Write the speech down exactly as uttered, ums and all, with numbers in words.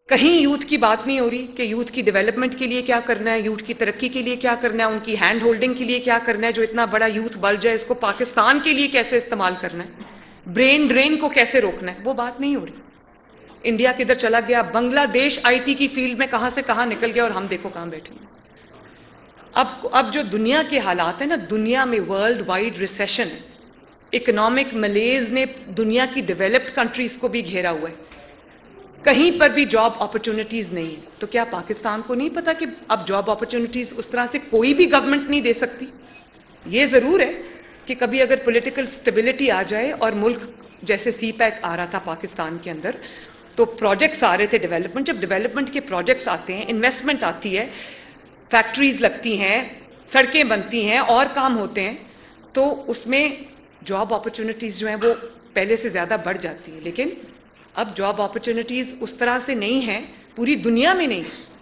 کہیں یوتھ کی بات نہیں ہو رہی کہ یوتھ کی ڈیولپمنٹ کے لیے کیا کرنا ہے، یوتھ کی ترقی کے لیے کیا کرنا ہے، ان کی ہینڈ ہولڈنگ کے لیے کیا کرنا ہے، جو اتنا بڑا یوتھ بلج ہے اس کو پاکستان کے لیے کیسے استعمال کرنا ہے، برین ڈرین کو کیسے روکنا ہے، وہ بات نہیں ہو رہی. انڈیا کدھر چلا گیا، بنگلہ دیش آئی ٹی کی فیلڈ میں کہاں سے کہاں نکل گیا، اور ہم دیکھو کہاں بیٹھے ہیں. اب اب جو دنیا کے حالات ہیں نا، دنیا میں ورلڈ وائڈ ریسیشن ہے، اکنامک ملیز نے دنیا کی ڈیولپڈ کنٹریز کو بھی گھیرا ہوا ہے، کہیں پر بھی جاب اپرچونٹیز نہیں ہے. تو کیا پاکستان کو نہیں پتا کہ اب جاب اپرچونٹیز اس طرح سے کوئی بھی گورنمنٹ نہیں دے سکتی؟ یہ ضرور ہے کہ کبھی اگر پولیٹیکل سٹیبلٹی آ جائے اور ملک جیسے سی پیک آ رہا تھا پاکستان کے اندر، تو پروجیکٹس آ رہے تھے ڈیولپمنٹ، جب ڈیولپمنٹ کے پروجیکٹس آتے ہیں، انویسٹمنٹ آتی ہے، فیکٹریز لگتی ہیں، سڑکیں بنتی ہیں اور کام ہوتے ہیں، تو اس میں جاب اپرچونٹیز جو ہیں وہ پہلے سے زیادہ بڑھ جاتی ہیں. لیکن اب جاب اپرچونٹیز اس طرح سے نہیں ہیں، پوری دنیا میں نہیں.